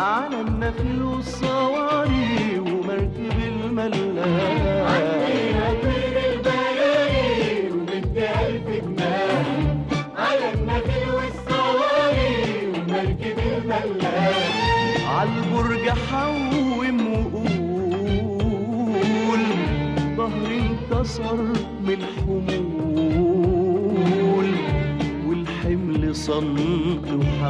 على النخل والصواري ومركب الملاح. عندنا طير البياري ومدي ألف جناح على النخل والصواري ومركب الملاح. عالبرج حوم وقول ظهري انكسر من الحمول والحمل صمت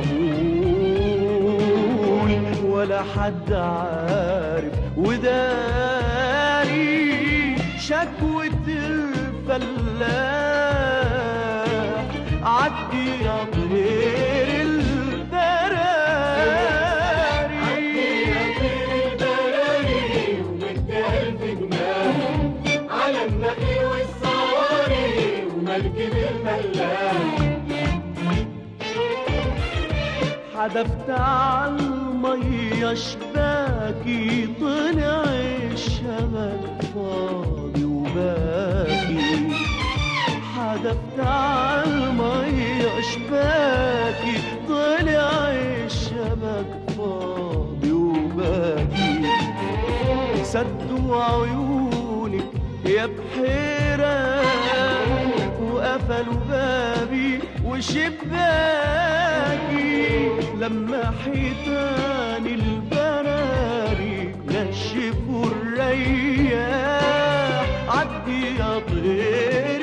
وحمول ولا حد عارف وداري شكوة الفلاح. عدي يا طير البراري عدي يا طير البراري ومدي ألف جناح على النخل والصواري ومركب الملاح. حدفت عالمية شباكي طلع الشبك فاضي وباكي. حدفت عالمية شباكي طلع الشبك فاضي وباكي. سدوا عيونك يا بحيرة وقفلوا بابي وشباكي لما حيتان البراري نشفوا الرياح. عدي يا طير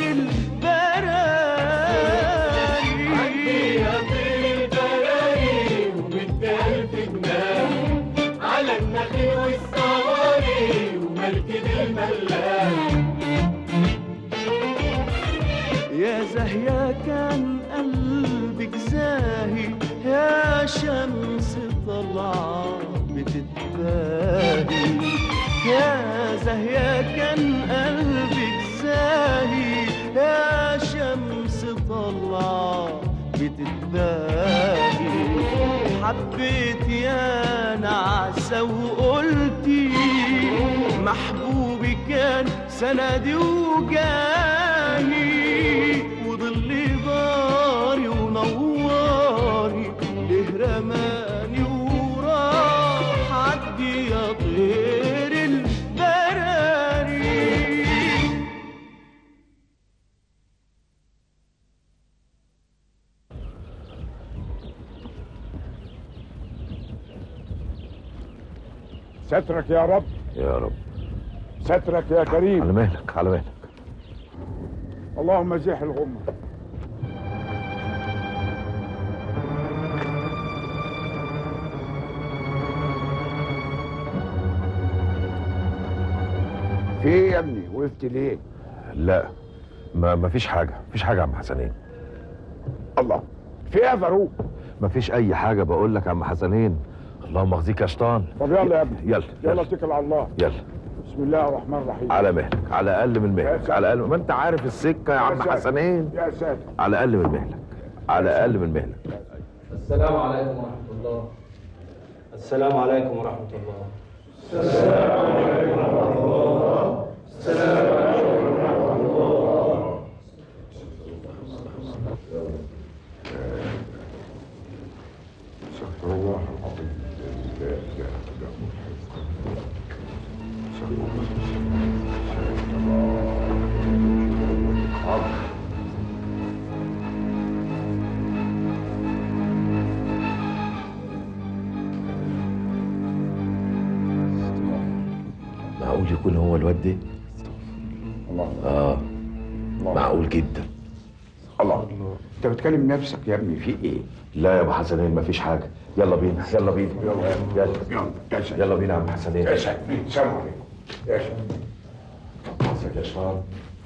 البراري عدي يا طير البراري ومدي ألف جناح على النخل والصواري ومركب الملاح. يا زاهية كان قلبك زاهي يا شمس طلعة بتتباهي. يا زاهية كان قلبك زاهي يا شمس طلعة بتتباهي. حبيت يا نعسة وقلتي محبوبي كان سندي وجاهي وضلي ضاري ونواري ليه رماني وراح. عدي يا طير البراري. سترك يا رب يا رب. سترك يا كريم. على مهلك على مهلك. اللهم زيح الغمة. في ايه يا ابني؟ وقفت ليه؟ لا ما فيش حاجة، مفيش حاجة يا عم حسنين. الله، في ايه يا فاروق؟ مفيش أي حاجة بقول لك يا عم حسنين. اللهم اخزيك يا شيطان. طب يلا يا ابني، يلا يلا اتكل على الله. يلا بسم الله الرحمن الرحيم. على مهلك، على اقل من مهلك، على اقل. ما انت عارف السكه يا عم حسنين. يا ساتر. على اقل من مهلك، على اقل من مهلك. السلام عليكم ورحمه الله. السلام عليكم ورحمه الله. السلام عليكم ورحمه الله. السلام عليكم ورحمه الله. استغفر الله العظيم. لا اله الا معقول يكون هو الواد ده؟ الله. معقول جدا. الله، انت بتكلم نفسك يا ابني، في ايه؟ لا يا ابو حسنين مفيش حاجه. يلا بينا يلا بينا يلا يلا بينا يا عم حسنين. يا سلام. السلام عليكم يا سلام. حسك يا شيطان.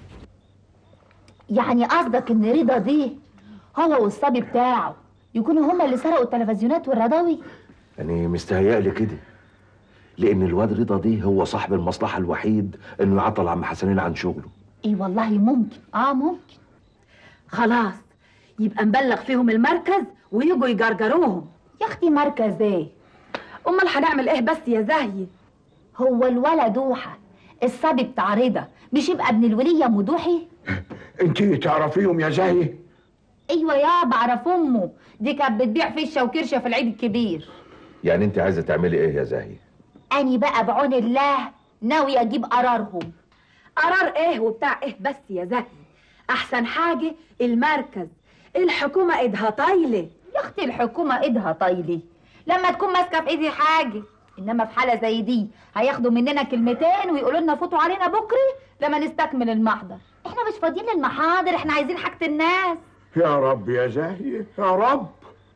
يعني قصدك ان رضا دي هو والصبي بتاعه يكونوا هما اللي سرقوا التلفزيونات والرضاوي؟ يعني مستهيألي كده، لان الواد رضا دي هو صاحب المصلحه الوحيد انه يعطل عم حسنين عن شغله. ايه والله ممكن، ممكن. خلاص يبقى نبلغ فيهم المركز ويجوا يجرجروهم. يا اختي مركز ايه؟ امال هنعمل ايه بس يا زهي؟ هو الولد دوحه الصبي بتاع رضا مش يبقى ابن الوليه ام دوحي؟ انت تعرفيهم يا زهي؟ ايوه يا بعرف امه، دي كانت بتبيع فشه وكرشه في العيد الكبير. يعني انت عايزه تعملي ايه يا زاهيه؟ اني بقى بعون الله ناوي اجيب قرارهم. قرار ايه وبتاع ايه بس يا زهي؟ احسن حاجه المركز، الحكومه ايدها طايله. يا اختي الحكومه ايدها طايله لما تكون ماسكه في ايدي حاجه، انما في حاله زي دي هياخدوا مننا كلمتين ويقولوا لنا فوتوا علينا بكره لما نستكمل المحضر. احنا مش فاضيين للمحاضر، احنا عايزين حاجه الناس. يا رب يا زاهية يا رب.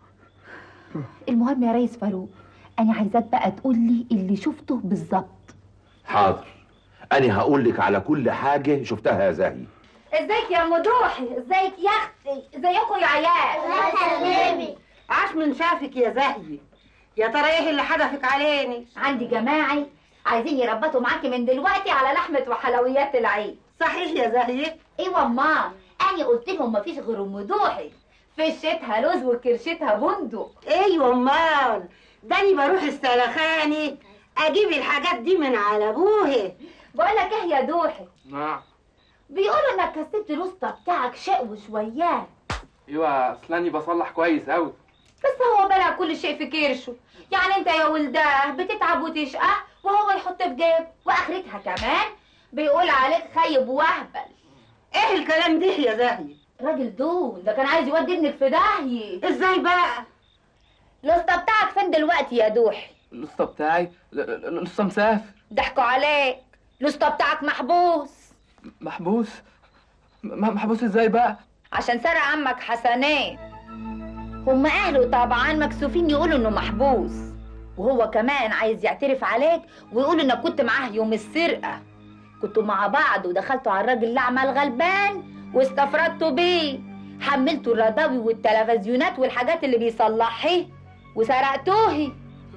المهم يا ريس فاروق، انا عايزاك بقى تقول لي اللي شفته بالظبط. حاضر، انا هقول لك على كل حاجه شفتها يا زاهيه. ازيك يا مدوحي؟ ازيك يا اختي؟ ازيكم يا عيال؟ الله يسلمك. عاش من شافك يا زهي. يا ترى ايه اللي حدفك عليني؟ عندي جماعي عايزين يربطوا معاكي من دلوقتي على لحمه وحلويات العيد. صحيح يا زهي؟ ايوه امال، انا قلت لهم مفيش غير مدوحي، فشتها لوز وكرشتها بندق. ايوه امال، داني بروح السلخاني اجيب الحاجات دي من على ابوها. بقول لك ايه يا دوحي؟ نعم. بيقولوا انك كسبت الوسطى بتاعك شقو شويات. ايوه اصلاني بصلح كويس قوي. بس هو بلع كل شيء في كرشه، يعني انت يا ولداه بتتعب وتشقى وهو يحط في جيب، واخرتها كمان بيقول عليك خايب وهبل. ايه الكلام ده يا زهي؟ راجل دون ده كان عايز يودي ابنك في داهيه. ازاي بقى؟ الوسطى بتاعك فين دلوقتي يا دوحي؟ الوسطى بتاعي الوسطى مسافر. ضحكوا عليك، الوسطى بتاعك محبوس. محبوس؟ محبوس ازاي بقى؟ عشان سرق عمك حسنين. هم اهله طبعا مكسوفين يقولوا انه محبوس، وهو كمان عايز يعترف عليك ويقول انك كنت معاه يوم السرقه. كنتوا مع بعض ودخلتوا على الراجل الاعمى الغلبان واستفردتوا بيه، حملتوا الرضاوي والتلفزيونات والحاجات اللي بيصلحها وسرقتوه.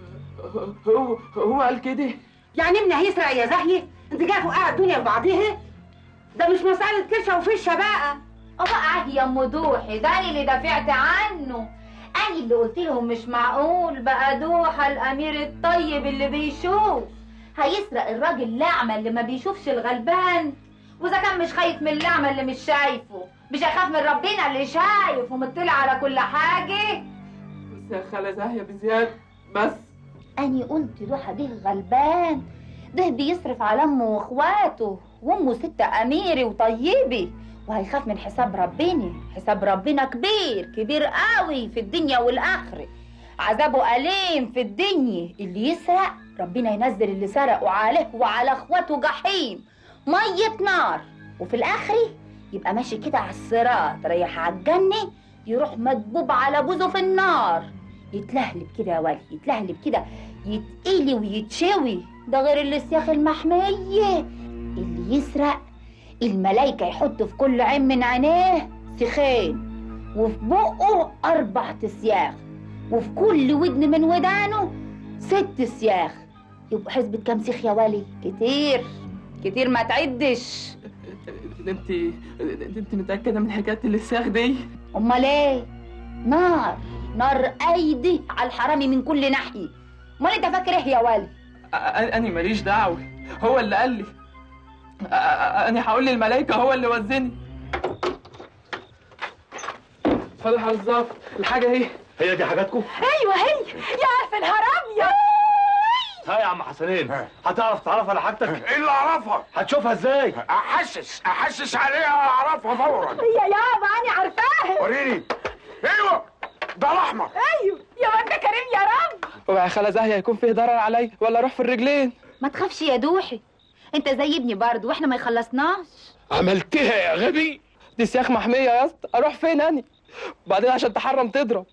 هو قال كده؟ يعني ابني هيسرق يا زهي؟ انت جاي توقع الدنيا ببعضها؟ ده مش مسألة كرشه وفشه بقى. بقى عادي يا ام دوحي، ده انا اللي دافعت عنه، انا اللي قلت لهم مش معقول بقى دوحه الامير الطيب اللي بيشوف هيسرق الراجل الاعمى اللي ما بيشوفش الغلبان. واذا كان مش خايف من الاعمى اللي مش شايفه، مش هيخاف من ربنا اللي شايف ومطلع على كل حاجه. بس يا خالة زاهية بزيادة. بس أنا قلت دوحة ده غلبان، ده بيصرف على أمه وإخواته، وأمه ست أميرة وطيبة، وهيخاف من حساب ربنا. حساب ربنا كبير كبير قوي في الدنيا والآخرة، عذابه أليم في الدنيا. اللي يسرق ربنا ينزل اللي سرقوا عليه وعلى إخواته جحيم مية نار، وفي الآخرة يبقى ماشي كده على الصراط رايح على الجنة، يروح مدبوب على بوزه في النار، يتلهلب كده يا ولي، يتلهلب كده، يتقلي ويتشوي. ده غير السياخ المحمية. اللي يسرق الملايكة يحطوا في كل عين من عينيه سيخين، وفي بقه 4 سياخ، وفي كل ودن من ودانه 6 سياخ. يبقى حسبة كام سيخ يا ولي؟ كتير كتير ما تعدش. انت متأكدة من حكاية السياخ دي؟ امال ايه؟ نار نار ايدي على الحرامي من كل ناحيه. امال انت فاكر ايه يا ولي؟ انا ماليش دعوه، هو اللي قال لي. انا هقول للملايكه هو اللي وزني. اتفضل يا الظابط، الحاجه اهي. هي دي حاجاتكم؟ ايوه هي. يا في النهار ابيض. ها يا عم حسنين، هتعرف تعرف على حاجتك؟ ايه اللي اعرفها؟ هتشوفها ازاي؟ احسس عليها اعرفها فورا. يا يابا انا عارفاها. وريني. ايوه ده الاحمر. ايوه يا ما انت كريم يا رب. هو يا خالة زاهية هيكون فيه ضرر عليا ولا اروح في الرجلين؟ ما تخافش يا دوحي، انت زي ابني برضه واحنا ما يخلصناش. عملتها يا غبي. دي سياخ محمية يا اسطى، اروح فين اني؟ وبعدين عشان تحرم تضرب.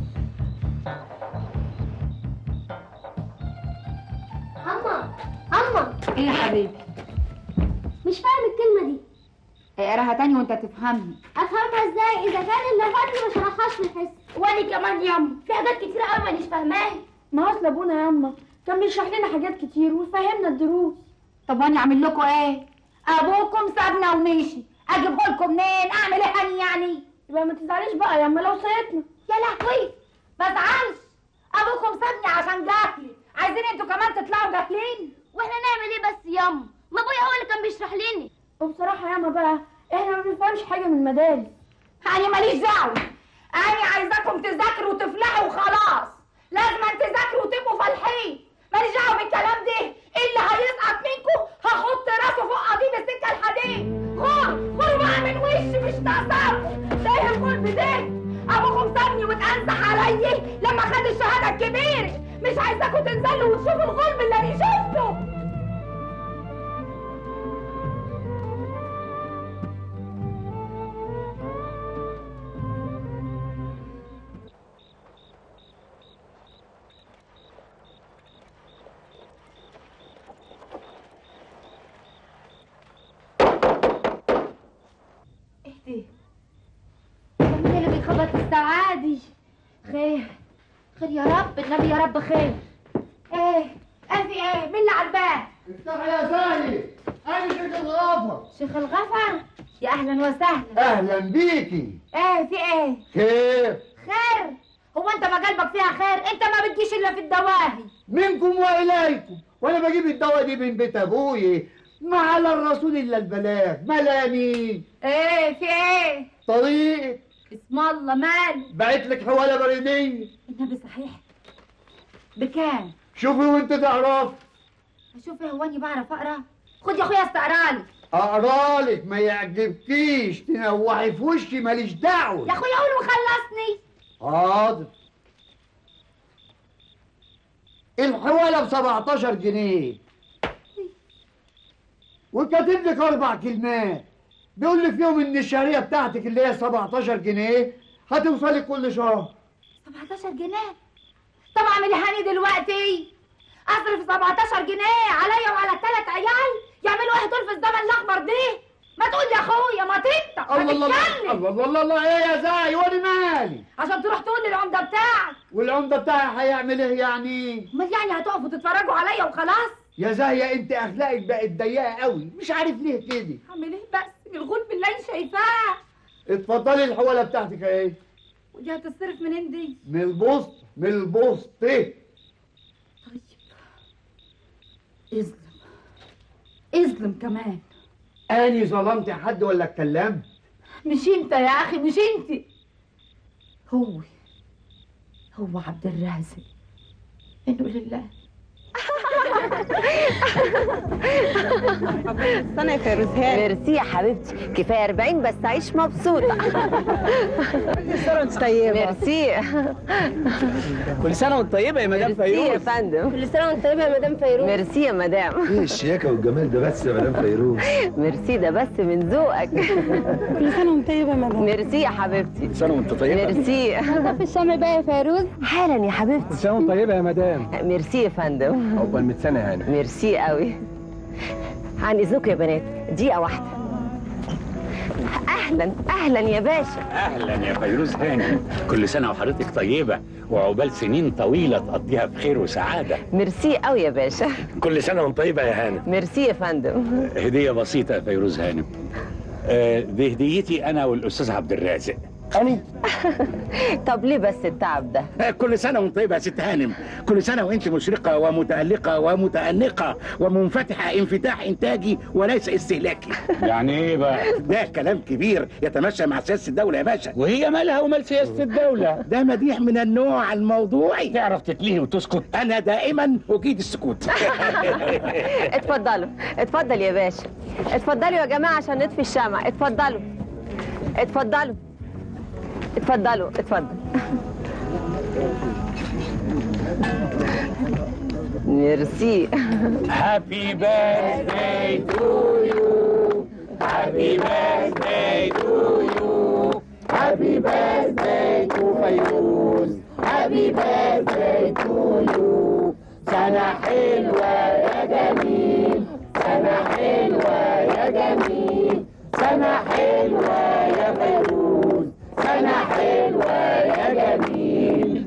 اما ايه يا حبيبي؟ مش فاهم الكلمة دي. اقراها تاني وانت تفهمني. افهمها ازاي اذا كان اللي فاتني ما شرحهاش في الحس؟ وانا كمان ياما في حاجات كتير قوي مانيش فاهماها. ما اصل ابونا ياما كان بيشرح لنا حاجات كتير ويفهمنا الدروس. طب وانا اعمل لكم ايه؟ ابوكم سابنا ومشي، اجيبه لكم منين؟ اعمل ايه هاني يعني؟ يبقى ما تزعليش بقى ياما لو صيتنا. يا لهوي ما ازعلش، ابوكم سابني عشان جهلي، عايزين انتوا كمان تطلعوا جاهلين؟ واحنا نعمل ايه بس ياما؟ ما ابويا هو اللي كان بيشرح لنا. وبصراحة ياما بقى احنا ما بنفهمش حاجة من المدارس. انا ماليش دعوه، انا عايزاكم تذاكروا وتفلحوا وخلاص. لازم تذاكروا وتبقوا عايزاكوا تنزلوا وتشوفوا الغلب اللي انا شفته. اهدي. مين اللي بيخبط الساعة دي؟ خير خير يا رب، النبي يا رب خير. ايه في ايه؟ مين اللي على الباب؟ افتح يا زاهي، انا شيخ الغفر. شيخ الغفر؟ يا اهلا وسهلا. اهلا بيكي. ايه في ايه؟ خير. خير؟ هو انت ما قلبك فيها خير؟ انت ما بتجيش الا في الدواهي. منكم واليكم، وانا بجيب الدواء دي من بيت ابوي، ما على الرسول الا البلاغ، ملاني. ايه في ايه؟ طريقك. اسم الله مال. بعت لك حواله بريديه. النبي صحيح؟ بكام؟ شوفي وانت تعرف. اشوف ايه؟ هو اني بعرف اقرا؟ خد يا اخويا استقرالي. اقرالك ما يعجبكيش تنوحي في وشي، ماليش دعوه. يا اخويا قول وخلصني. حاضر. الحواله ب 17 جنيه وكاتب لك 4 كلمات، بيقول لي فيهم ان الشهريه بتاعتك اللي هي 17 جنيه هتوصلك كل شهر. 17 جنيه؟ طب اعمل هاني دلوقتي؟ اصرف 17 جنيه عليا وعلى ال3 عيال؟ يعملوا ايه دول في الزمن الاخضر دي؟ ما تقول يا اخويا، ما تنطق، ما الله تتكلم. الله الله الله الله، ايه يا زاي وانا مالي؟ عشان تروح تقول للعمده بتاعك. والعمده بتاعي هيعمل ايه يعني؟ امال يعني هتقفوا تتفرجوا عليا وخلاص؟ يا زاهيه انت اخلاقك بقت ضيقه قوي، مش عارف ليه كده. اعمل ايه بس؟ الغلب اللي انا شايفاه. اتفضلي الحواله بتاعتك اهي. ودي هتصرف منين دي؟ من البسط، من البسط. طيب اظلم كمان. اني ظلمت حد ولا اتكلمت؟ مش انت يا اخي، مش انت. هو عبد الرازق. انه لله. استنى يا فيروزهان. ميرسي يا حبيبتي، كفايه 40 بس عيش مبسوطه. كل سنه وانت طيبه. ميرسي. كل سنه وانت طيبه يا مدام فيروز. ميرسي يا فندم. كل سنه وانت طيبه يا مدام فيروز. ميرسي يا مدام. ايه الشياكه والجمال ده بس يا مدام فيروز؟ ميرسي ده بس من ذوقك. كل سنه وانت طيبه يا مدام. ميرسي يا حبيبتي. كل سنه وانت طيبه. ميرسي. في الشمع بقى يا فيروز. حالا يا حبيبتي. كل سنه وانت طيبه يا مدام. ميرسي يا فندم. عقبال 100 سنه يعني. ميرسي قوي. عن اذنكم يا بنات، دقيقه واحده. اهلا اهلا يا باشا. اهلا يا فيروز هاني، كل سنه وحضرتك طيبه وعقبال سنين طويله تقضيها بخير وسعاده. ميرسي قوي يا باشا. كل سنه وانت طيبه يا هانم. ميرسي يا فندم. هديه بسيطه يا فيروز هانم. دي هديتي انا والاستاذ عبد الرازق. أني؟ طب ليه بس التعب ده؟ كل سنة وانت طيبة يا ست هانم، كل سنة وانت مشرقة ومتألقة ومتأنقة ومنفتحة انفتاح إنتاجي وليس استهلاكي. يعني إيه بقى؟ ده كلام كبير يتماشى مع سياسة الدولة يا باشا. وهي مالها ومال سياسة الدولة؟ ده مديح من النوع الموضوعي. تعرف تتلهي وتسكت؟ أنا دائما أجيد السكوت. اتفضلوا، اتفضل يا باشا. اتفضلوا يا جماعة عشان نطفي الشمع، اتفضلوا. اتفضلوا. اتفضلوا اتفضل. ميرسي. هابي بيرثداي تو يو، هابي بيرثداي تو يو، هابي بيرثداي تو فيروز، هابي بيرثداي تو يو. سنة حلوة يا جميل، سنة حلوة يا جميل، سنة حلوة يا فيروز، سنة حلوة يا جميل.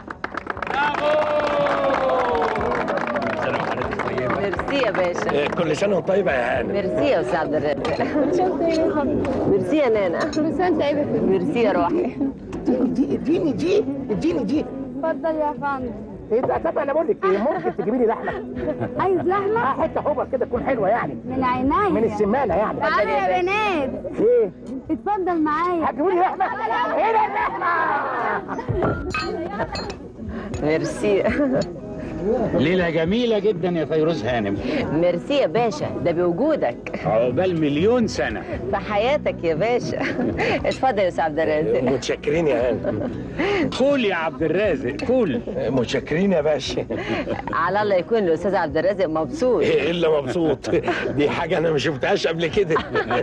ميرسي يا باشا. كل سنة وانت طيبة يا هانم. ميرسي يا أستاذ عبد الرازق. ميرسي يا نانا. كل سنة وانت طيبة. ميرسي يا روحي. اديني دي. اتفضل يا فندم. ايه ده؟ طب انا بقول لك ايه، ممكن تجيبي لي لحمه؟ عايز لحمة؟ حته حبر كده تكون حلوه يعني. من عينيا. من السمانه يعني. تعالوا يا بنات. ايه؟ اتفضل معايا. هتجيبوا لي لحمه؟ ايه ده اللحمه؟ ميرسي. ليلة جميلة جدا يا فيروز هانم. ميرسي يا باشا، ده بوجودك. عقبال مليون سنة في حياتك يا باشا. اتفضل يا استاذ عبد الرازق. متشكرين يا هانم. كول يا عبد الرازق كول. متشكرين يا باشا. على الله يكون الاستاذ عبد الرازق مبسوط. ايه الا مبسوط؟ دي حاجة أنا ما شفتهاش قبل كده.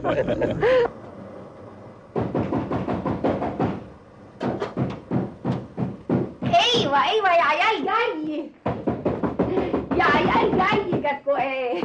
ايوه يا عيال جاي، يا عيال جاي. جاتكوا ايه؟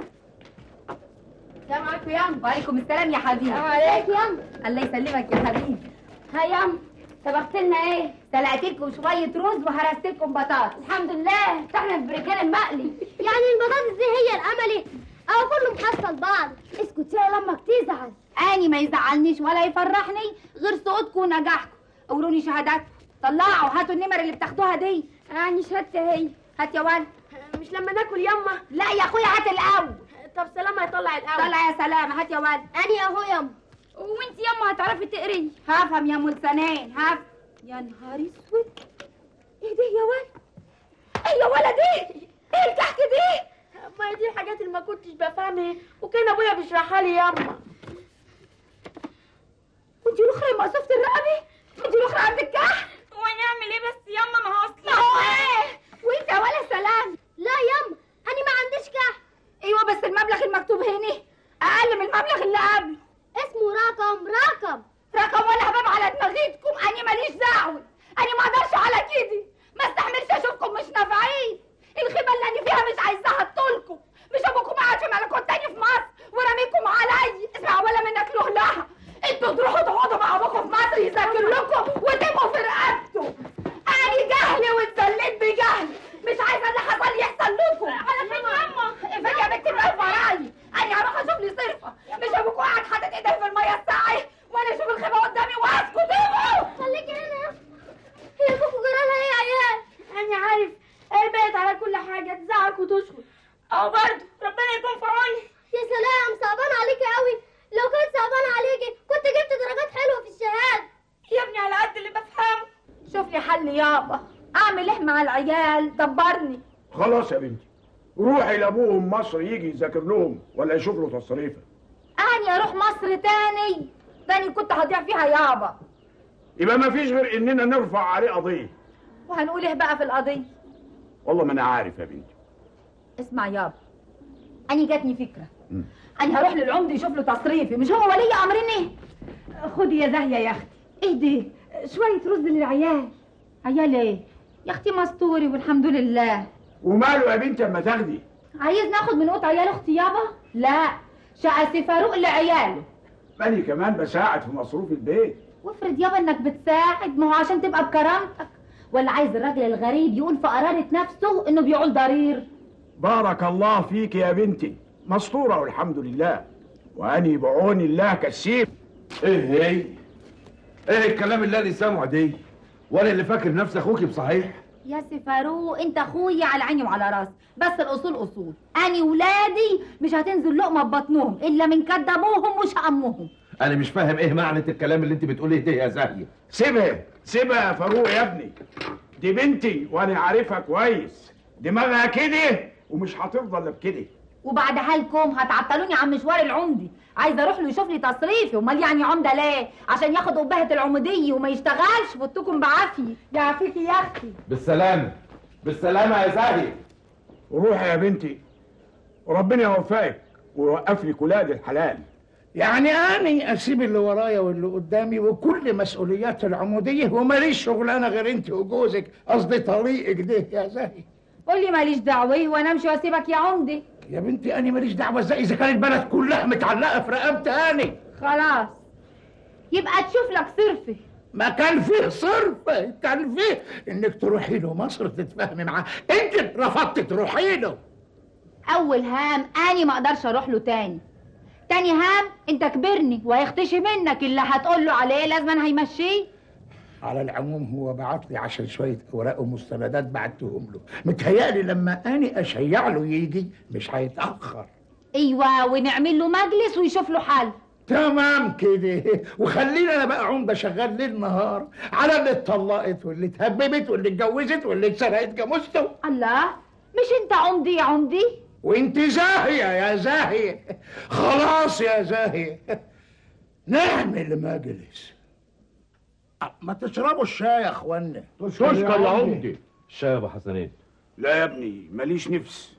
السلام عليكم ياما. وعليكم السلام يا حبيبي. السلام عليكم ياما. الله يسلمك يا حبيبي. ها ياما، طبخت لنا ايه؟ سلقت لكم شويه رز وهرست لكم بطاطس. الحمد لله، احنا في بركان المقلي. يعني البطاطس دي هي الاملي او كله محصل بعض؟ اسكت يا لما تزعل. اني ما يزعلنيش ولا يفرحني غير صوتكم ونجاحكم. قولوني شهاداتكم، طلعوا هاتوا النمر اللي بتاخدوها دي. اني شهادتي هي. هات يا ولد. مش لما ناكل يما؟ لا يا اخويا هات الاول. طب سلامة هيطلع الاول. طلع يا سلامة. هات يا ولد. اني اهو يما. وانت يما هتعرفي تقري؟ هفهم يا ام لسانين. هفهم. يا نهار اسود، ايه ده يا ولد؟ ايه يا ولد ايه؟ ايه الكحك دي؟ ما هي دي الحاجات اللي ما كنتش بفهمها وكان ابويا بيشرحها لي يما. وانت الاخرى مقصوفة الرقبة؟ انت الاخرى عندك كحك؟ هو نعمل ايه بس يما؟ ما هو اصلا ما هو ايه؟ وانت يا ولد سلام. لا يما، انا ما عنديش كحك. ايوه بس المبلغ المكتوب هنا اقل من المبلغ اللي قبله. اسمه رقم ولا هباب على دماغيتكم. انا ماليش دعوه، انا ما اقدرش على كده. ما استحملش اشوفكم مش نافعين. الخيبه اللي انا فيها مش عايزاها تطولكم. مش ابوكم قاعد في ملكوت تاني في مصر ورميكم عليا. اسمع ولا منك له لها. انتوا تروحوا تقعدوا مع ابوكم في مصر يذاكر لكم وتبقوا في رقبته. انا جهلي واتذليت بجهل. مش عايزه اللي حصل يحصل لكم. على فين ياما؟ فين يا بنتي بقى ورايا؟ انا هروح اشوف لي صرفه. مش ابوكم قاعد حاطط ايديه في الميه الساقعه وانا اشوف الخيبه قدامي واسكت. خليكي هنا. هي ابوكوا جرالها ايه يا عيال؟ انا عارف بقت على كل حاجه تزعق وتشخط. او برضه ربنا يكون في عوني. يا سلام، صعبان عليكي قوي. لو كنت صعبان عليكي كنت جبت درجات حلوه في الشهاده. يا ابني على قد اللي بفهمه. شوف لي حل يابا. اعمل ايه مع العيال؟ دبرني. خلاص يا بنتي، روحي لابوهم مصر يجي يذاكر لهم ولا يشوف له تصريفه. اني اروح مصر تاني كنت هضيع فيها يابا. يبقى ما فيش غير اننا نرفع عليه قضيه. وهنقول ايه بقى في القضيه؟ والله ما انا عارف يا بنتي. اسمع يابا، اني جاتني فكره. انا هروح للعمده يشوف له تصريفي. مش هو ولي امرني؟ خدي يا زاهيه يا اختي. ايه دي؟ شويه رز للعيال. عيال ايه يا اختي؟ مستوري والحمد لله. وماله يا بنتي اما تاخدي؟ عايز ناخد من قوت عيال اختي يابا؟ لا، شقه سي فاروق لعياله. ماني كمان بساعد في مصروف البيت. وافرض يابا انك بتساعد، ما هو عشان تبقى بكرامتك. ولا عايز الراجل الغريب يقول في قرارة نفسه انه بيعول ضرير؟ بارك الله فيك يا بنتي، مستوره والحمد لله، واني بعون الله كسيب. ايه الكلام اللي انا سامعه دي؟ وانا اللي فاكر نفسي اخوكي بصحيح؟ يا سي فاروق انت اخويا على عيني وعلى راسي، بس الاصول اصول. اني ولادي مش هتنزل لقمه ببطنهم الا من كد ابوهم وش امهم. انا مش فاهم ايه معنى الكلام اللي انت بتقوليه ده يا زاهيه. سيبها يا فاروق يا ابني، دي بنتي وانا عارفها كويس. دماغها كده ومش هتفضل بكده. وبعدها لكم هتعطلوني عن مشوار العمدي. عايزه اروح له يشوف لي تصريفي. امال يعني عمده ليه؟ عشان ياخد قبهه العموديه وما يشتغلش. فوتكم بعافيه. يعافيكي يا اختي. بالسلامه يا زاهيه. وروحي يا بنتي وربنا يوفقك ويوقف لك ولاد الحلال. يعني أنا أسيب اللي ورايا واللي قدامي وكل مسؤوليات العمودية وماليش شغلانة غير أنت وجوزك، قصدي طريقك ده يا زاهي. قول لي ماليش دعوة وأنا أمشي وأسيبك يا عمدي. يا بنتي أنا ماليش دعوة إزاي إذا كانت البلد كلها متعلقة في رقبتي أنا. خلاص يبقى تشوف لك صرفة. ما كان فيه صرفة، كان فيه إنك تروحي له مصر تتفاهمي معاه، أنت رفضت تروحي له. أول هام أنا ما أقدرش أروح له تاني هام أنت كبرني وهيختشي منك اللي هتقول له عليه لازم هيمشيه. على العموم هو بعت لي عشان شوية أوراق ومستندات بعتهم له، متهيألي لما أنا أشيع له يجي مش هيتأخر. أيوة ونعمل له مجلس ويشوف له حل. تمام كده، وخلينا انا بقى عمده شغال ليل نهار على اللي اتطلقت واللي اتهببت واللي اتجوزت واللي اتسرقت جاموسته. الله، مش انت عمدي يا عمدي؟ وانت زاهيه يا زاهيه. خلاص يا زاهيه، نعمل مجلس. ما تشربوا الشاي يا اخوانا. تشكر يا عمدي. الشاي يا ابو حسنين. لا يا ابني ماليش نفس.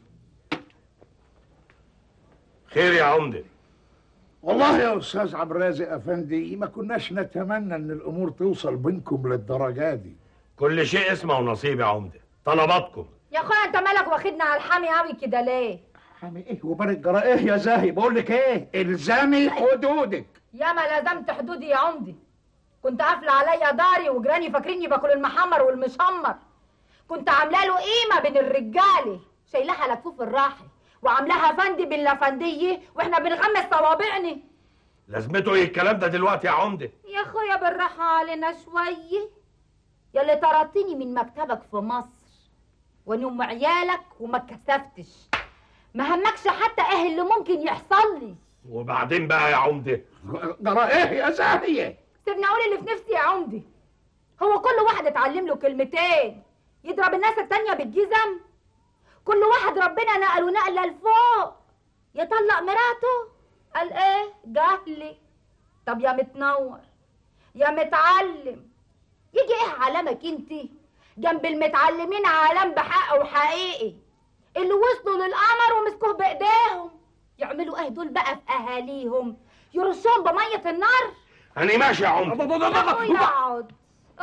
خير يا عمده؟ والله يا استاذ عبد الرازق افندي ما كناش نتمنى ان الامور توصل بينكم للدرجه دي. كل شيء اسمه ونصيب يا عمده. طلباتكم. يا اخويا انت مالك واخدنا على الحامي قوي كده ليه؟ حامي ايه وبارك جرى ايه يا زاهي؟ بقول لك ايه، الزامي حدودك. يا ما لزمت حدودي يا عمدي. كنت قافله عليا داري وجيراني فاكريني باكل المحمر والمشمر. كنت عامله له قيمه بين الرجاله، شايلاها لكفوف الراحل وعاملاها فندي باللفنديه واحنا بنغمس صوابعني. لازمته ايه الكلام ده دلوقتي يا عمده؟ يا اخويا بالراحه علينا شويه. يا اللي طردتني من مكتبك في مصر وانا ام عيالك وما اتكسفتش، ما همكش حتى ايه اللي ممكن يحصل لي. وبعدين بقى يا عمده؟ جرى ايه يا زاهيه؟ سيبني اقول اللي في نفسي يا عمدي. هو كل واحد اتعلم له كلمتين يضرب الناس التانية بالجزم؟ كل واحد ربنا نقله نقله لفوق يطلق مراته؟ قال ايه؟ جهلي. طب يا متنور يا متعلم، يجي ايه علامك انت جنب المتعلمين عالم بحق وحقيقي اللي وصلوا للقمر ومسكوه بايديهم؟ يعملوا ايه دول بقى في اهاليهم؟ يرشوهم بميه النار؟ أنا ماشي يا عمده. اقعد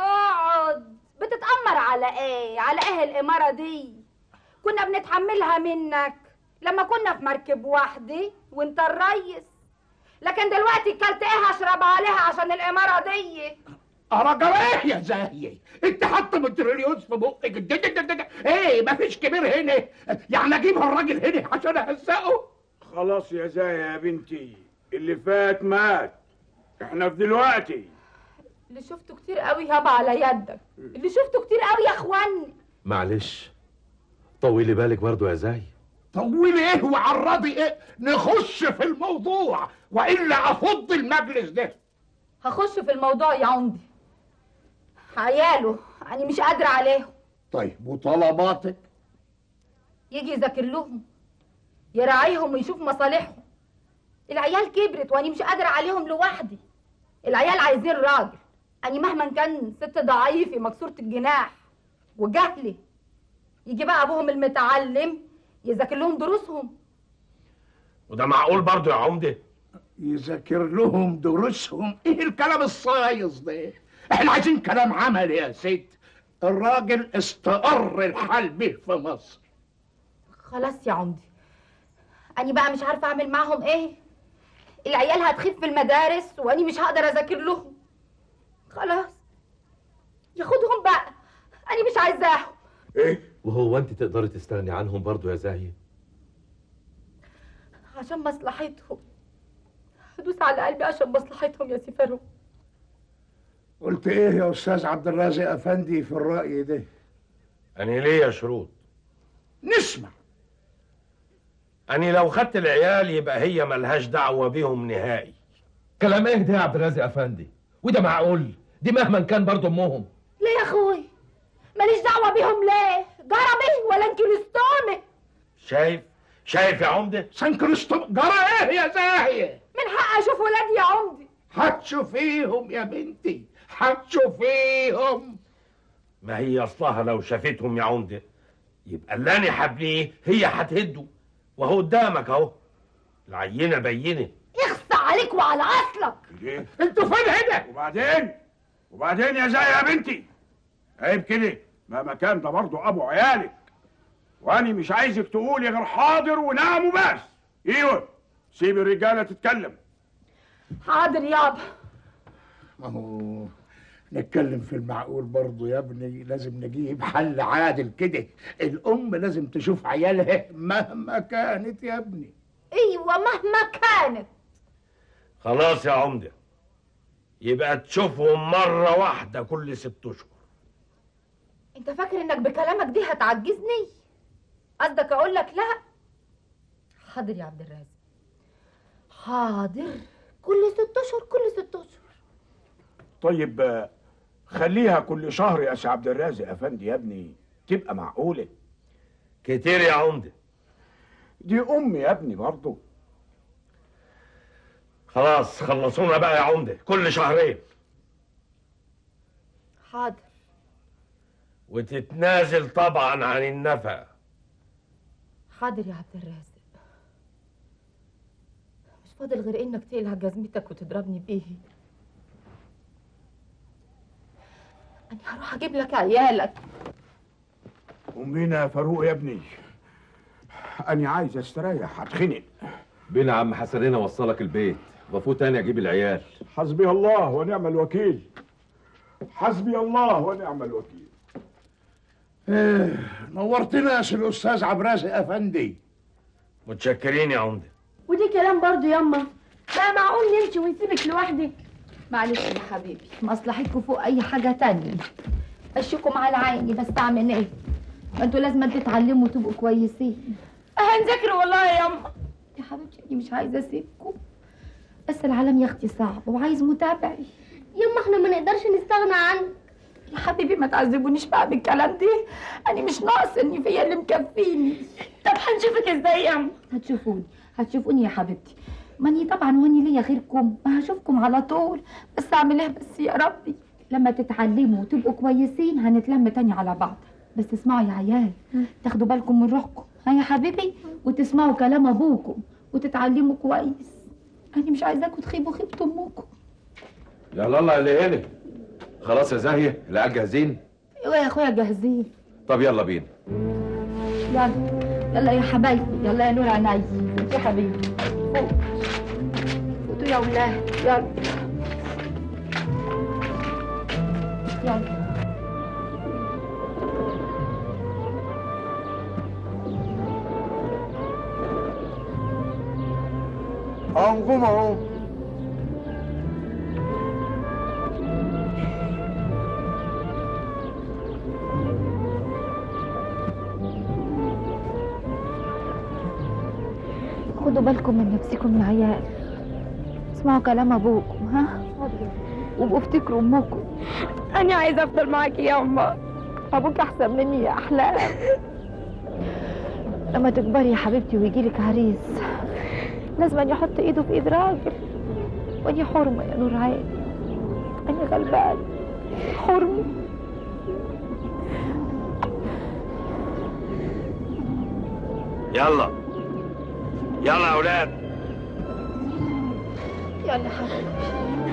اقعد. بتتأمر على ايه؟ على ايه الاماره دي؟ كنا بنتحملها منك لما كنا في مركب واحده وانت الريس، لكن دلوقتي كلت ايه هشرب عليها عشان الاماره دي؟ راجل ايه يا زاهيه؟ انت حاطط متريليوس في بقك. ايه مفيش كبير هنا؟ يعني اجيب الراجل هنا عشان اهزقه؟ خلاص يا زاهيه يا بنتي، اللي فات مات، احنا في دلوقتي. اللي شفته كتير قوي يابا على يدك، اللي شفته كتير قوي يا اخواني. معلش طولي بالك برضو يا زاهي. طولي ايه وعرضي ايه؟ نخش في الموضوع والا افض المجلس ده. هخش في الموضوع يا عمدي. عياله انا مش قادره عليهم. طيب وطلباتك؟ يجي يذاكر لهم يراعيهم ويشوف مصالحهم. العيال كبرت وانا مش قادره عليهم لوحدي. العيال عايزين راجل، انا مهما كان ست ضعيفه مكسوره الجناح وجهلي. يجي بقى ابوهم المتعلم يذاكر لهم دروسهم. وده معقول برضو يا عمده؟ يذاكر لهم دروسهم؟ ايه الكلام الصايص ده؟ احنا عايزين كلام عملي يا ست. الراجل استقر الحال به في مصر. خلاص يا عمدي، أنا بقى مش عارفة أعمل معاهم إيه. العيال هتخيف في المدارس وأني مش هقدر أذاكر لهم. خلاص ياخدهم بقى، أنا مش عايزاهم. ايه؟ وهو انت تقدري تستغني عنهم برضو يا زاهية؟ عشان مصلحتهم هدوس على قلبي عشان مصلحتهم يا سفارو. قلت ايه يا استاذ عبد الرازق افندي في الرأي ده؟ أنا ليا شروط. نسمع. أنا لو خدت العيال يبقى هي ملهاش دعوة بيهم نهائي. كلام ايه ده يا عبد الرازق افندي؟ وده معقول؟ دي مهما كان برضو امهم. ليه يا اخوي؟ ماليش دعوة بيهم ليه؟ جربي ولا انكريستومي؟ شايف يا عمده؟ سانكريستوم جرى ايه يا زاهية؟ من حق اشوف ولادي يا عمدي. هتشوفيهم يا بنتي، هتشوفيهم. ما هي اصلها لو شافتهم يا عمده يبقى اللي انا حبليه هي هتهده، وهو قدامك اهو، العينه بينه. يخص عليك وعلى اصلك. انتوا فين هنا؟ وبعدين يا زاهية يا بنتي، عيب كده، ما مكان ده برضه ابو عيالك، واني مش عايزك تقولي غير حاضر ونعم وبس. ايوه سيب الرجاله تتكلم. حاضر يابا. ما هو نتكلم في المعقول برضه يا ابني، لازم نجيب حل عادل كده. الام لازم تشوف عيالها مهما كانت يا ابني. ايوه مهما كانت. خلاص يا عمده، يبقى تشوفهم مره واحده كل 6 اشهر. انت فاكر انك بكلامك دي هتعجزني؟ قصدك اقول لك لا؟ حاضر يا عبد الرازق، حاضر، كل 6 اشهر كل 6 اشهر. طيب خليها كل شهر يا سي عبد الرازق افندي يا ابني، تبقى معقوله. كتير يا عمده. دي امي يا ابني برضه. خلاص خلصونا بقى يا عمده، كل شهرين. حاضر. وتتنازل طبعا عن النفقه. حاضر يا عبد الرازق. مش فاضل غير انك تقلع جزمتك وتضربني بيه. انا هروح اجيب لك عيالك. امنا يا فاروق يا ابني، انا عايز استريح، هتخنق. بينا عم حسنين اوصلك البيت وافوت تاني اجيب العيال. حسبي الله ونعم الوكيل. حسبي الله ونعم الوكيل. نورتنا يا سي الاستاذ عبد الرازق افندي. متشكرين يا عمده. ودي كلام برضه ياما، بقى معقول نمشي ونسيبك لوحدك؟ معلش يا حبيبي، مصلحتكم فوق اي حاجه تانية. اشيكم على عيني، بس اعمل ايه؟ ما انتوا لازم تتعلموا وتبقوا كويسين. هنذاكر والله يا ياما. يا حبيبتي انا مش عايزه اسيبكم، بس العالم يا اختي صعب وعايز متابعي. ياما احنا ما نقدرش نستغنى عنك. يا حبيبي ما تعذبونيش بقى بالكلام ده، انا مش ناقص ان فيا اللي مكفيني. طب هنشوفك ازاي يا ياما؟ هتشوفوني يا حبيبتي. ماني طبعا واني ليا غيركم، ما هشوفكم على طول. بس اعمل ايه بس يا ربي؟ لما تتعلموا وتبقوا كويسين هنتلم تاني على بعض. بس اسمعوا يا عيال، تاخدوا بالكم من روحكم ها يا حبيبي، وتسمعوا كلام ابوكم وتتعلموا كويس. انا مش عايزاكم تخيبوا خيبة امكم. يلا الله اللي هنا. خلاص يا زاهيه العيال جاهزين؟ ايوه يا اخويا جاهزين. طب يلا بينا. يلا يلا يا حبايبي، يلا يا نور عيني يا حبيبي. فوتوا يا ولاد، يلا يلا. نقوم اهو. خدوا بالكم من نفسكم يا عيال، اسمعوا كلام ابوكم ها، وابقوا افتكروا امكم. انا عايزه افضل معاكي يا امه. ابوك احسن مني يا احلام. لما تكبري يا حبيبتي ويجيلك عريس لازم أن يحط ايده في ايد راجل. واني حرمه يا نور عيني، اني غلبان حرمه. يلا يلا يا اولاد. يلا حبيبتي.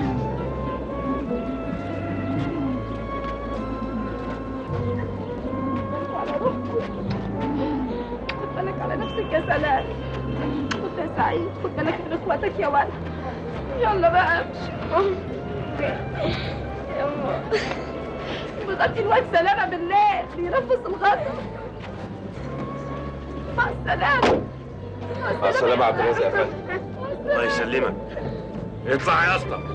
على روحكم، خد بالك على نفسك يا سلام. خد يا سعيد، خد بالك من اخواتك يا ولد. يلا بقى امشي. يلا بغطي الواد سلامة بالليل بينفس الغطا. مع السلامة. مع السلامة يا عبد الرازق يا فندم. الله يسلمك. اطلع يا اسطى.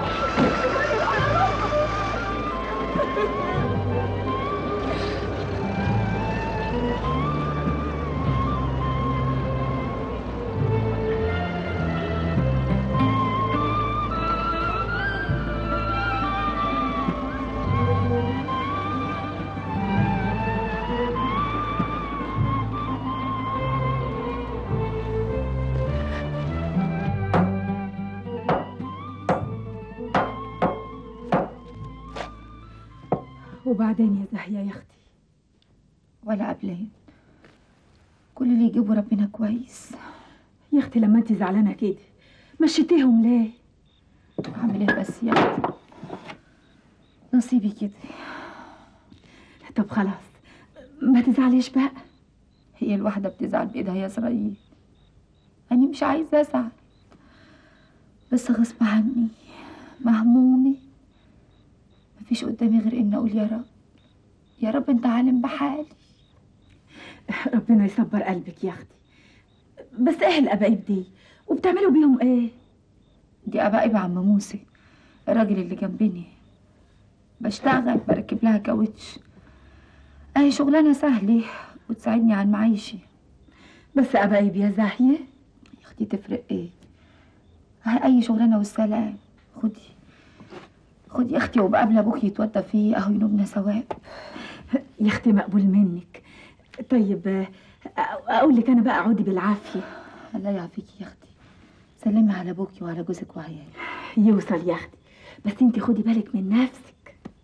وبعدين يا زاهية يا اختي؟ ولا قبلين، كل اللي يجيبه ربنا كويس. يا اختي لما انت زعلانه كده مشيتيهم ليه؟ اعمل ايه بس يا اختي، نصيبي كده. طب خلاص ما تزعليش بقى. هي الواحده بتزعل بايدها يا اسرائيل. انا مش عايزه ازعل، بس غصب عني مهمومه. مفيش قدامي غير ان اقول يا رب، يا رب انت عالم بحالي. ربنا يصبر قلبك يا اختي. بس ايه الابايب دي وبتعملوا بيهم ايه؟ دي ابايب عم موسى الراجل اللي جنبني. بشتغل بركب لها كاوتش، اهي شغلانه سهله وتساعدني عن معيشي. بس ابايب يا زاهيه يا اختي تفرق ايه؟ اي شغلانه والسلام. خدي يا اختي، وبقابل ابوك يتوضى فيه اهو ينوبنا ثواب. يا اختي مقبول منك. طيب اقول لك انا بقى اقعدي بالعافيه. الله يعافيكي يا اختي. سلمي على ابوكي وعلى جوزك وعيالك. يوصل يا اختي، بس انت خدي بالك من نفسك.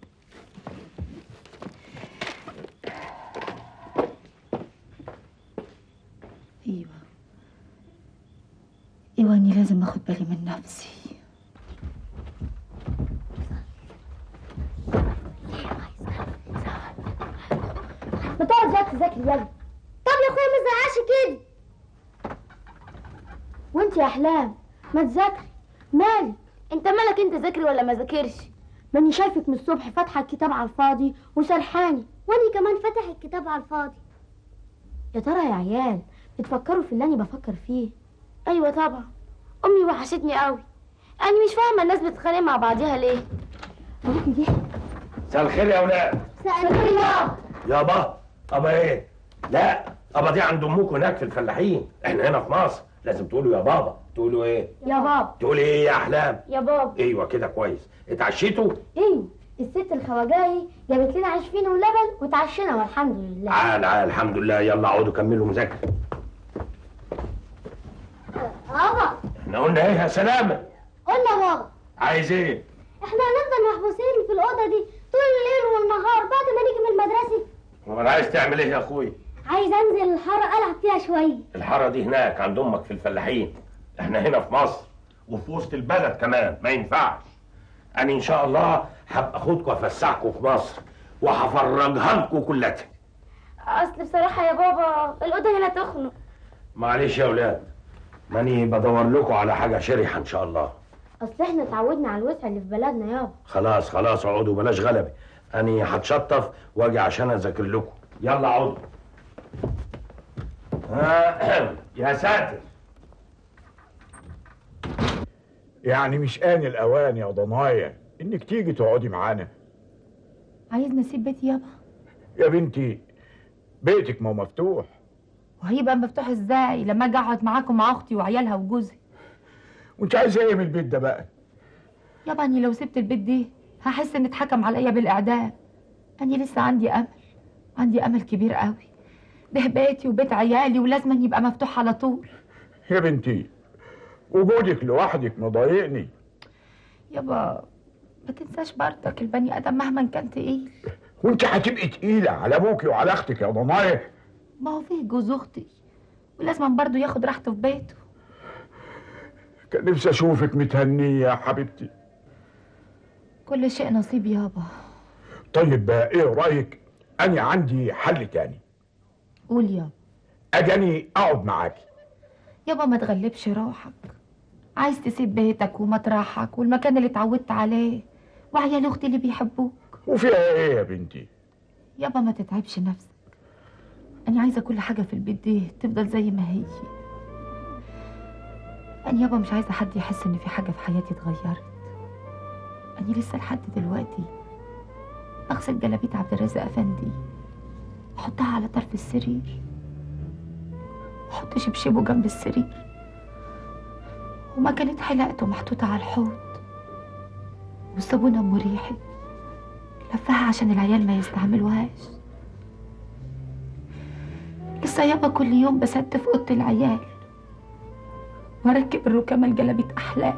ايوه اني لازم اخد بالي من نفسي. ما تقعد تذاكر يلا. طب يا اخويا ما تزعقش كده. وانت يا احلام ما تذاكري. مالك؟ انت مالك؟ انت ذاكري ولا ما ذاكرش؟ ماني شايفك من الصبح فاتحه الكتاب على الفاضي وسرحاني، واني كمان فاتح الكتاب على الفاضي. يا ترى يا عيال بتفكروا في اللي انا بفكر فيه؟ ايوه طبعا. امي وحشتني قوي. انا مش فاهمه الناس بتتخانق مع بعضيها ليه. ابوكي جه. مساء الخير يا اولاد. مساء الخير يابا. يابا؟ ابا ايه؟ لا، ابا دي عند امكم هناك في الفلاحين، احنا هنا في مصر لازم تقولوا يا بابا. تقولوا ايه؟ يا بابا. تقولي ايه يا احلام؟ يا بابا. ايوه كده كويس. اتعشيتوا؟ ايوه، الست الخواجاي جابت لنا عيش فينو ولبن وتعشينا والحمد لله. عال الحمد لله. يلا اقعدوا كملوا مذاكره. بابا احنا قلنا ايه يا سلامه؟ قلنا بابا. عايز ايه؟ احنا هنفضل محبوسين في الاوضه دي طول الليل والنهار بعد ما نيجي من المدرسه. وانا عايز تعمل ايه يا اخوي؟ عايز انزل الحاره العب فيها شويه. الحاره دي هناك عند امك في الفلاحين، احنا هنا في مصر وفي وسط البلد كمان، ما ينفعش. انا ان شاء الله هبقى اخدكم افسحكم في مصر وهفرجها لكم كلها. اصل بصراحه يا بابا الاوضه هنا تخنق. معلش يا اولاد، ماني بدور لكم على حاجه شريحه ان شاء الله. اصل احنا اتعودنا على الوسع اللي في بلدنا يابا. خلاص اقعدوا بلاش غلبه، انا هتشطف واجي عشان اذاكر لكم. يلا اقعدوا. يا ساتر. يعني مش آن الأوان يا ضنايا إنك تيجي تقعدي معانا؟ عايز نسيب بيتي يابا؟ يا بنتي بيتك ما هو مفتوح. وهيبقى مفتوح ازاي لما اجي اقعد معاكم مع اختي وعيالها وجوزي؟ وانت عايزه ايه من البيت ده بقى؟ يابا اني لو سبت البيت دي هحس ان اتحكم عليا بالاعدام. اني لسه عندي امل كبير قوي. ده بيتي وبيت عيالي ولازم يبقى مفتوح على طول. يا بنتي وجودك لوحدك مضايقني. يابا ما تنساش برضك البني ادم مهما كان تقيل. وانت هتبقي تقيله على ابوكي وعلى اختك يا ضنايا. ما هو فيه جوز اختي ولازم برضه ياخد راحته في بيته. كان نفسي اشوفك متهنيه يا حبيبتي. كل شيء نصيب يابا. طيب بقى ايه رايك؟ انا عندي حل تاني. قول يابا. اجاني اقعد معاكي. يابا ما تغلبش روحك. عايز تسيب بيتك ومطرحك والمكان اللي اتعودت عليه وعيال اختي اللي بيحبوك. وفيها ايه يا بنتي؟ يابا ما تتعبش نفسك. انا عايزه كل حاجه في البيت دي تفضل زي ما هي. انا يابا مش عايزه حد يحس ان في حاجه في حياتي اتغيرت. انا لسه لحد دلوقتي اغسل جلابيه عبد الرازق افندي، احطها على طرف السرير، احط شبشبه جنب السرير، وما كانت حلقته محطوطه على الحوض، والصابونه ام ريحي لفها عشان العيال ما يستعملوهاش. لسه يابا كل يوم بستف اوضه العيال واركب الركامه لجلابيه احلام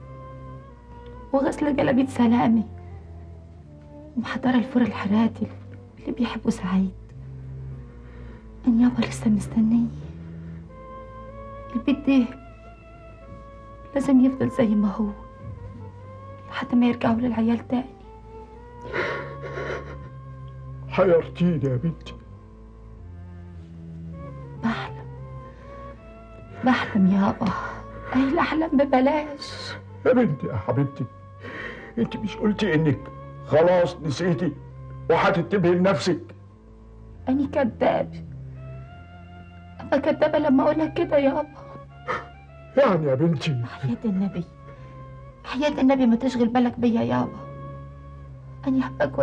وغسل جلابيه سلامي ومحضره الفور الحراتي اللي بيحبوا سعيد. ان يابا لسه مستنيه. البيت ده لازم يفضل زي ما هو لحد ما يرجعوا للعيال تاني. حيرتيني يا بنتي. بحلم يابا. اي الاحلام ببلاش يا بنتي يا حبيبتي. انت مش قلتي انك خلاص نسيتي وهتنتبهي لنفسك؟ اني كدابه. ابقى كدابه لما اقولك كده يابا. يعني يا بنتي حياة النبي ما تشغل بالك بيا يابا. اني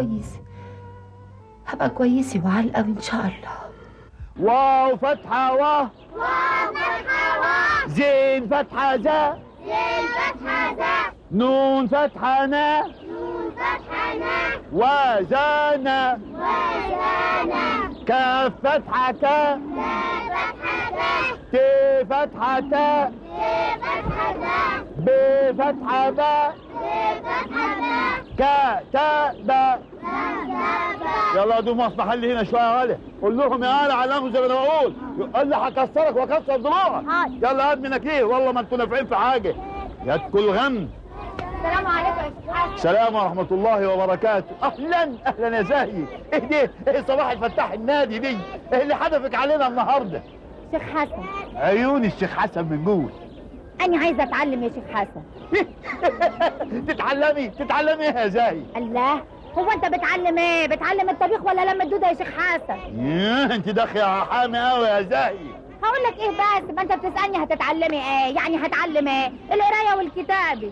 هبقى كويسه وعال قوي ان شاء الله. واو فتحة واو فتحة واو زين فتحة زا دال فتحة ذا نون فتحة نا نون فتحة نا وزانا وزانا كاف فتحة كا دال فتحة ذا ت فتحة تا ت فتحة ذا ب فتحة با ب فتحة ذا كا تا با ذا يلا دوم في محل هنا شويه يا غالي. قول لهم يا غالي علموا زي ما انا بقول. قال لي هكسرك واكسر ضلوعك. يلا هات منك ايه والله ما انتوا نافعين في حاجه. يا كل غم. السلام عليكم يا شيخ حسن. السلام ورحمه الله وبركاته. اهلا اهلا يا زاهي. ايه دي؟ ايه صباح الفتاح النادي دي؟ ايه اللي حدفك علينا النهارده؟ شيخ حسن عيون الشيخ حسن من جوه. أنا عايزة أتعلم يا شيخ حسن. تتعلمي ايه يا زاهي؟ الله، هو أنت بتعلم إيه؟ بتعلم الطبيخ ولا لم الدودة يا شيخ حسن؟ انت داخله يا حامي قوي يا زاهي. هقول لك إيه بس، ما أنت بتسألني هتتعلمي إيه؟ يعني هتعلم إيه؟ القراية والكتابة.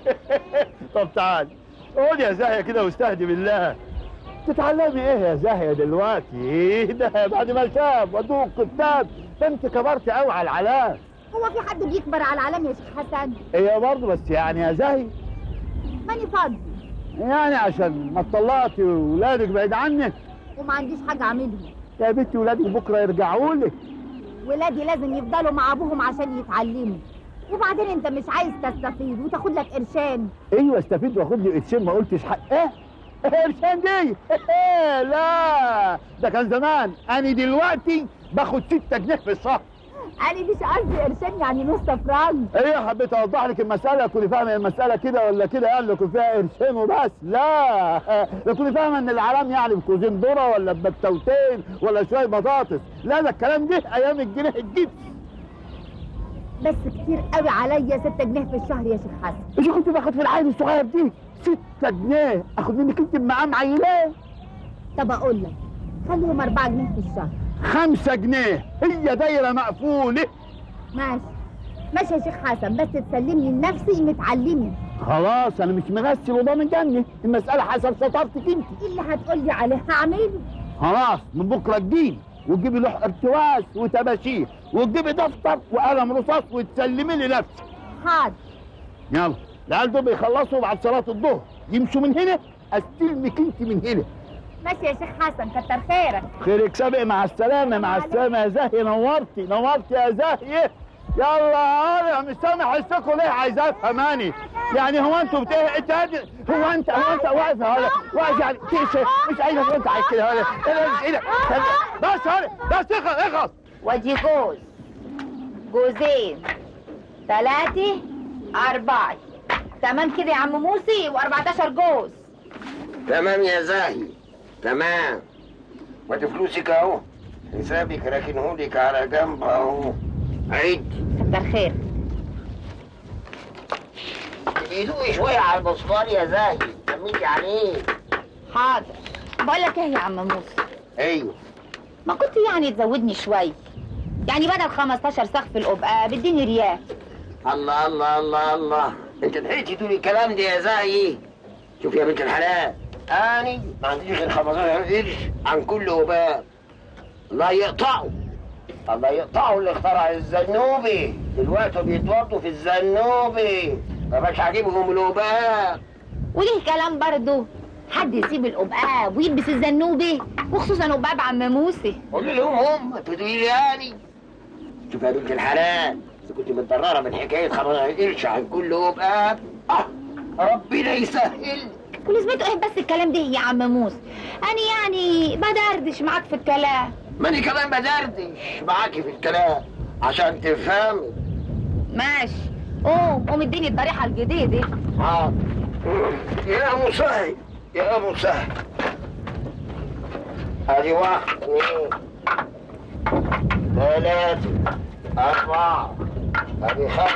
طب تعالي قول يا زاهية كده واستهدي بالله. تتعلمي ايه يا زاهية دلوقتي؟ ايه ده بعد ما شاب ودوق كتاب؟ ده انت كبرت قوي على العلام. هو في حد بيكبر على العالم يا شيخ حسن؟ ايه برضه بس يعني يا زاهي ماني فاضي يعني عشان ما تطلعتي ولادك بعيد عنك. وما عنديش حاجة أعملها. يا بنتي ولادك بكره يرجعوا لك. ولادي لازم يفضلوا مع أبوهم عشان يتعلموا. وبعدين أنت مش عايز تستفيد وتاخد لك قرشان؟ ايوه استفيد واخد لي قرشين، ما قلتش حق. ايه قرشان دي؟ لا ده كان زمان. انا دلوقتي باخد 6 جنيه في الشهر. أنا مش قصدي قرشان يعني نص فرنك. ايه حبيت اوضح لك المساله، كوني فاهمه المساله كده ولا كده يعني يكون فيها قرشين وبس. لا لا كوني فاهمه ان العالم يعني بكوزين ذره ولا ببتوتين ولا شويه بطاطس. لا ده الكلام ده ايام الجنيه الجبس. بس كتير قوي عليا 6 جنيه في الشهر يا شيخ حسن. اذا كنت باخد في العيل الصغير دي 6 جنيه اخد منك انت معاه معيلاه. طب اقول لك خليهم 4 جنيه في الشهر. 5 جنيه هي دايره مقفوله. ماشي ماشي يا شيخ حسن، بس تسلمني لنفسي متعلمي. خلاص انا مش مغسل وضامن جنة، المساله حسب شطارتك انت. ايه اللي هتقولي عليه هعمله. خلاص من بكره تجيلي وتجيبي لوح ارتواس وتباشير وتجيبي دفتر وقلم رصاص وتسلمي لي نفسك. حاضر. يلا العيال دول بيخلصوا بعد صلاه الظهر يمشوا من هنا استلمك انت من هنا. ماشي يا شيخ حسن كتر خيرك. خيرك سابق. مع السلامه. مع السلامه يا زاهيه. نورتي يا زاهيه. يلا انا مش سامع حسكوا ليه؟ عايز افهماني يعني. هو انتوا هو انت واقف هلا واقف يعني مش عايزك انت عايز كده هلا. مش ايدك بس هلا بس اخلص. ودي جوزين 3 4 تمام كده يا عم موسي و14 جوز. تمام يا زاهي تمام. وادي فلوسك اهو، حسابك راكنهولك على جنب اهو. عيد كتر خير. تدوقي شويه على البصفار يا زاهي، كملي عليه. حاضر. بقول لك ايه يا عم موسى؟ ايوه. ما كنت يعني تزودني شويه، يعني بدل 15 سقف القبقه بديني ريال. الله الله الله الله، انت لحقتي تقولي الكلام ده يا زاهي؟ شوف يا بنت الحلال، اني ما عنديش غير 15 قرش عن كل وباب. الله يقطعه الله يقطعه اللي اخترع الزنوبي. دلوقتي بيتوضوا في الزنوبي، ما بقاش عاجبهم الوباب. وليه كلام برضه؟ حد يسيب القبقاب ويلبس الزنوبي، وخصوصا قبقاب عم موسي. قولي لهم هم تقولي لي يعني. شوف يا بنت الحلال، اذا كنت متضرره من حكايه 15 قرش عن كل وباب، ربنا يسهل. ولازمته ايه بس الكلام ده يا عم موسى؟ انا يعني بدردش معاك في الكلام. ماني كمان بدردش معاكي في الكلام عشان تفهمي. ماشي قوم اديني الطريحه الجديده. حاضر. يا مسهل يا مسهل. ادي 1 2 3 4 ادي 5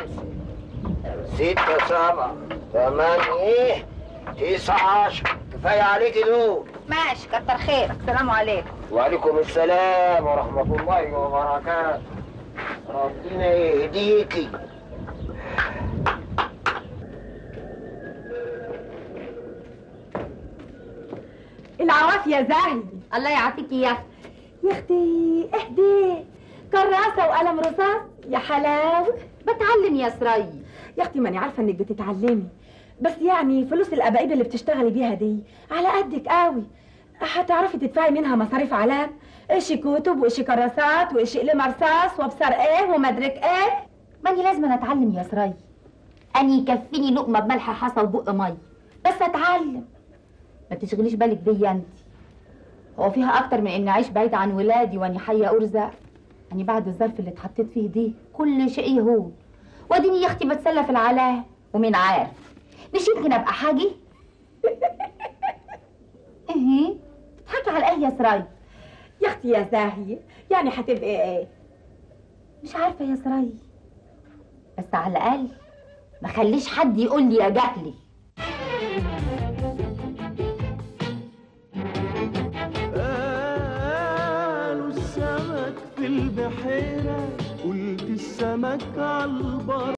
6 7 8 9 10. كفايه عليكي دول. ماشي كتر خيرك. السلام عليكم. وعليكم السلام ورحمه الله وبركاته. ربنا يهديكي. العواف يا زاهي. الله يعافيكي يا اختي. يا اختي اهدي، كراسه وقلم رصاص يا حلاوه. بتعلم يا سري. يا اختي ماني عارفه انك بتتعلمي، بس يعني فلوس الابايب اللي بتشتغلي بيها دي على قدك قوي. هتعرفي تدفعي منها مصاريف علام، اشي كتب واشي كراسات واشي قلم رصاص وابصر ايه ومدرك ايه. ماني لازم اتعلم يا سري. اني يكفيني لقمه بملح حصى وبق مي، بس اتعلم. ما تشغليش بالك بيا انت. هو فيها اكتر من اني اعيش بعيد عن ولادي واني حيه ارزق؟ اني بعد الظرف اللي اتحطيت فيه دي كل شيء يهون، واديني يا اختي بتسلى في العلام، ومين عارف مش يمكن ابقى حاجه. ايه بتضحكي على ايه يا سراي؟ يا اختي يا زاهيه يعني هتبقى ايه؟ مش عارفه يا سراي، بس على الاقل ما خليش حد يقول لي يا جهلي. قالوا السمك في البحيرة، قلت السمك على البر.